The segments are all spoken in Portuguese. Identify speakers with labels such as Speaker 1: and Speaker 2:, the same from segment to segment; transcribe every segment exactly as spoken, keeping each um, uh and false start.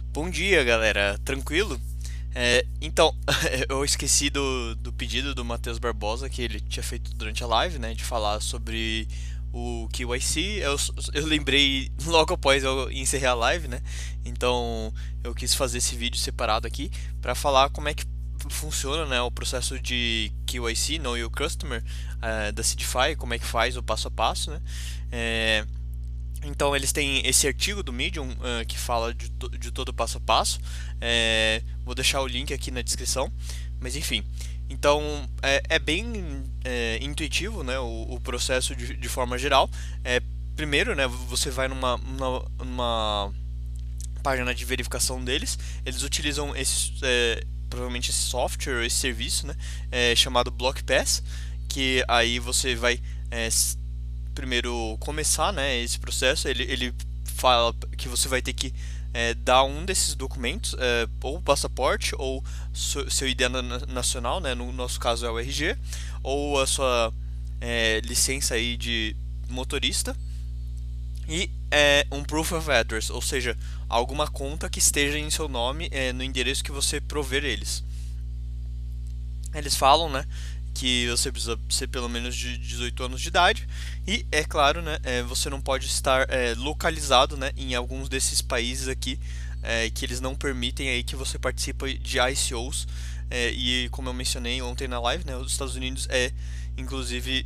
Speaker 1: Bom dia, galera. Tranquilo? É, então, eu esqueci do, do pedido do Matheus Barbosa que ele tinha feito durante a live, né, de falar sobre o K Y C. Eu, eu lembrei logo após eu encerrar a live, né? Então, eu quis fazer esse vídeo separado aqui para falar como é que funciona, né, o processo de K Y C, Know Your Customer, eh, da Seedify, como é que faz o passo a passo, né? É, então eles têm esse artigo do Medium uh, que fala de, to de todo o passo a passo. É, vou deixar o link aqui na descrição. Mas enfim, então é, é bem é, intuitivo, né, o, o processo de, de forma geral. É, primeiro, né, você vai numa, numa, numa página de verificação deles. Eles utilizam esse, é, provavelmente esse software, esse serviço, né, é, chamado BlockPass, que aí você vai é, primeiro começar, né, esse processo. Ele, ele fala que você vai ter que é, dar um desses documentos, é, ou o passaporte, ou seu I D nacional, né, no nosso caso é o R G, ou a sua é, licença aí de motorista, e é, um proof of address, ou seja, alguma conta que esteja em seu nome é, no endereço que você prover eles. Eles falam, né, que você precisa ser pelo menos de dezoito anos de idade e, é claro, né, é, você não pode estar é, localizado, né, em alguns desses países aqui é, que eles não permitem aí que você participe de I C Os, é, e como eu mencionei ontem na live, né, os Estados Unidos é inclusive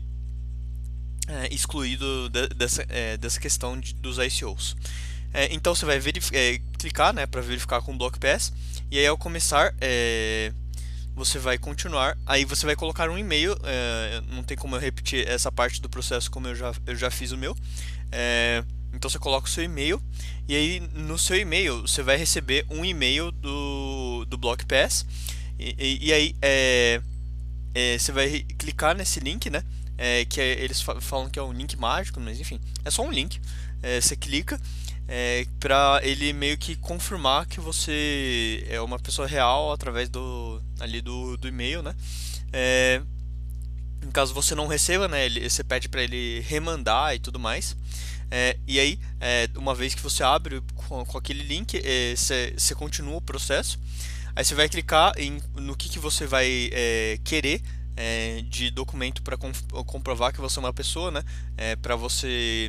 Speaker 1: é, excluído de, dessa, é, dessa questão de, dos I C Os. É, então você vai é, clicar, né, para verificar com o BlockPass, e aí ao começar é, você vai continuar, aí você vai colocar um e-mail, é, não tem como eu repetir essa parte do processo como eu já, eu já fiz o meu, é, então você coloca o seu e-mail, e aí no seu e-mail você vai receber um e-mail do, do BlockPass, e, e, e aí é, é, você vai clicar nesse link, né, é, que é, eles falam que é um link mágico, mas enfim, é só um link, é, você clica, é, para ele meio que confirmar que você é uma pessoa real através do ali do, do e-mail, né? É, em caso você não receba, né, ele, você pede para ele remandar e tudo mais. É, e aí, é, uma vez que você abre com, com aquele link, é, você, você continua o processo. Aí você vai clicar em, no que, que você vai é, querer é, de documento para comprovar que você é uma pessoa, né? É, para você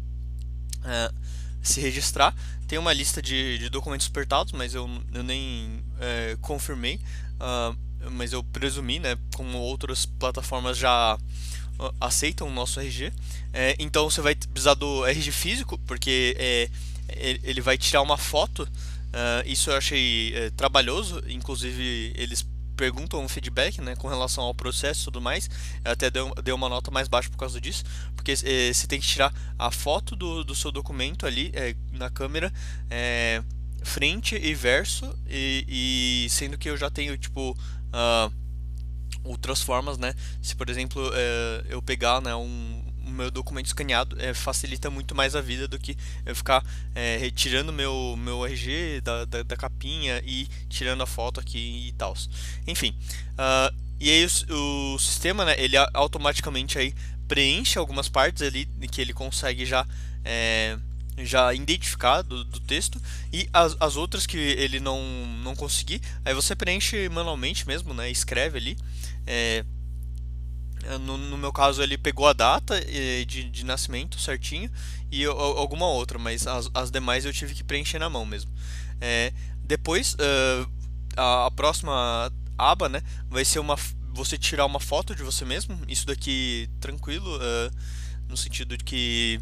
Speaker 1: é, se registrar. Tem uma lista de, de documentos apertados, mas eu, eu nem é, confirmei, uh, mas eu presumi, né, como outras plataformas já uh, aceitam o nosso R G. É, então você vai precisar do R G físico, porque é, ele vai tirar uma foto. Uh, isso eu achei é, trabalhoso, inclusive eles perguntam um feedback, né, com relação ao processo e tudo mais. Eu até deu, deu uma nota mais baixa por causa disso, porque é, você tem que tirar a foto do, do seu documento ali é, na câmera, é, frente e verso, e, e sendo que eu já tenho tipo uh, outras formas, né? Se por exemplo é, eu pegar, né, um, o meu documento escaneado, é, facilita muito mais a vida do que eu ficar é, retirando meu meu R G da, da, da capinha e tirando a foto aqui e tal. Enfim, uh, e aí o, o sistema, né, ele automaticamente aí preenche algumas partes ali que ele consegue já é, já identificar do, do texto, e as, as outras que ele não, não conseguir, aí você preenche manualmente mesmo, né? Escreve ali. É, no, no meu caso ele pegou a data eh, de, de nascimento certinho e eu- alguma outra, mas as, as demais eu tive que preencher na mão mesmo. É, depois ah, a, a próxima aba, né, vai ser uma f- você tirar uma foto de você mesmo. Isso daqui tranquilo, ah, no sentido de que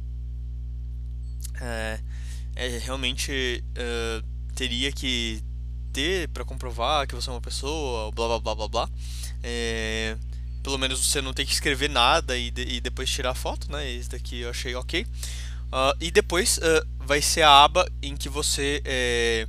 Speaker 1: é, é, realmente ah, teria que ter para comprovar que você é uma pessoa, blá blá blá blá blá. É, pelo menos você não tem que escrever nada e, de- e depois tirar a foto, né? Esse daqui eu achei ok. Ah, e depois ah, vai ser a aba em que você é,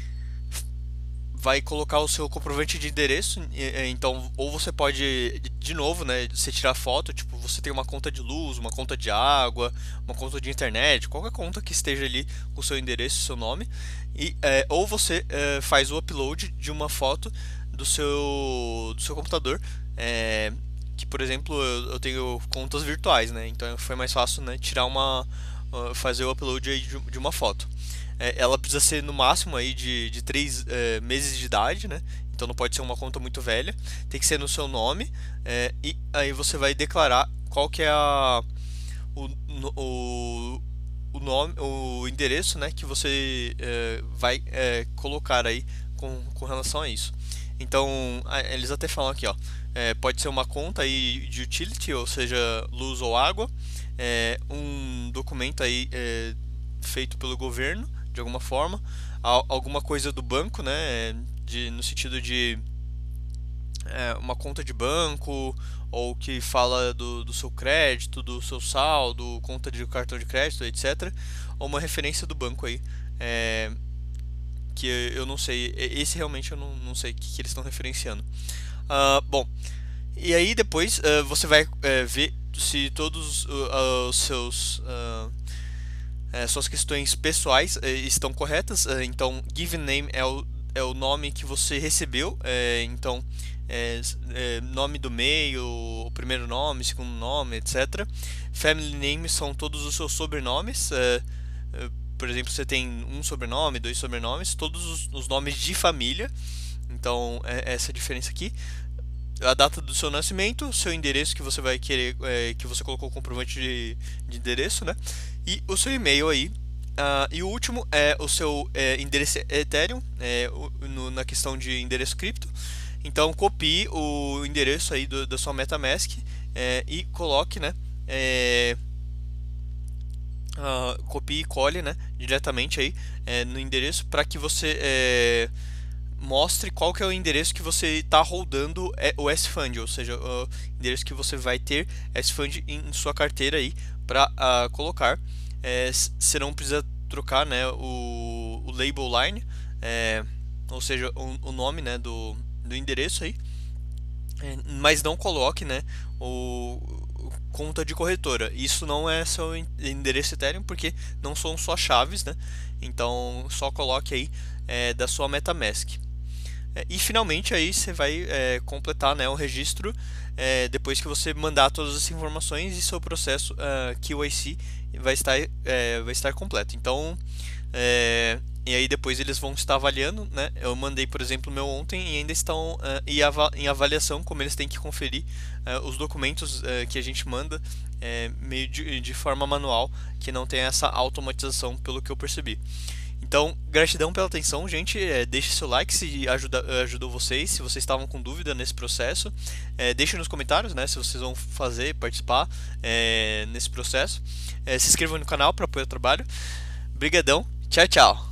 Speaker 1: vai colocar o seu comprovante de endereço. Então, ou você pode, de novo, né, você tirar foto, tipo, você tem uma conta de luz, uma conta de água, uma conta de internet, qualquer conta que esteja ali com o seu endereço, seu nome, e é, ou você é, faz o upload de uma foto do seu do seu computador, é, que por exemplo eu, eu tenho contas virtuais, né, então foi mais fácil, né, tirar uma uh, fazer o upload aí de, de uma foto. é, ela precisa ser no máximo aí de, de três é, meses de idade, né? Então não pode ser uma conta muito velha, tem que ser no seu nome, é, e aí você vai declarar qual que é a, o, o, o nome, o endereço, né, que você é, vai é, colocar aí com, com relação a isso. Então eles até falam aqui, ó, é, pode ser uma conta aí de utility, ou seja, luz ou água, é, um documento aí é, feito pelo governo de alguma forma, alguma coisa do banco, né, de, no sentido de é, uma conta de banco, ou que fala do, do seu crédito, do seu saldo, conta de cartão de crédito, etcétera. Ou uma referência do banco aí, é, que eu não sei, esse realmente eu não, não sei o que, que eles estão referenciando. Uh, bom, e aí depois uh, você vai uh, ver se todos uh, os seus uh, uh, suas questões pessoais uh, estão corretas. Uh, então, given name é o, é o nome que você recebeu. Uh, então, é, é, nome do meio, o primeiro nome, segundo nome, etcétera. Family name são todos os seus sobrenomes. Uh, uh, por exemplo, você tem um sobrenome, dois sobrenomes, todos os, os nomes de família. Então, é essa a diferença aqui. A data do seu nascimento, seu endereço que você vai querer, é, que você colocou o comprovante de, de endereço, né? E o seu e-mail aí. Uh, e o último é o seu é, endereço Ethereum, é, o, no, na questão de endereço cripto. Então, copie o endereço aí do, da sua MetaMask é, e coloque, né? É, uh, copie e cole, né? Diretamente aí é, no endereço para que você é, mostre qual que é o endereço que você está rodando o S-Fund, ou seja, o endereço que você vai ter S-Fund em sua carteira aí para uh, colocar. É, você não precisa trocar, né, o, o label line, é, ou seja, o, o nome, né, do, do endereço aí, é, mas não coloque, né, o, o conta de corretora. Isso não é seu endereço Ethereum porque não são suas chaves, né? Então só coloque aí é, da sua MetaMask. E finalmente aí você vai é, completar, né, o registro é, depois que você mandar todas as informações e seu processo uh, Q Y C vai estar, é, vai estar completo. Então, é, e aí depois eles vão estar avaliando, né? Eu mandei, por exemplo, o meu ontem e ainda estão uh, em avaliação, como eles têm que conferir uh, os documentos uh, que a gente manda é, meio de, de forma manual, que não tem essa automatização, pelo que eu percebi. Então, gratidão pela atenção, gente. É, deixe seu like se ajuda, ajudou vocês, se vocês estavam com dúvida nesse processo. É, deixe nos comentários, né, se vocês vão fazer, participar é, nesse processo. É, se inscrevam no canal para apoiar o trabalho. Brigadão, tchau, tchau.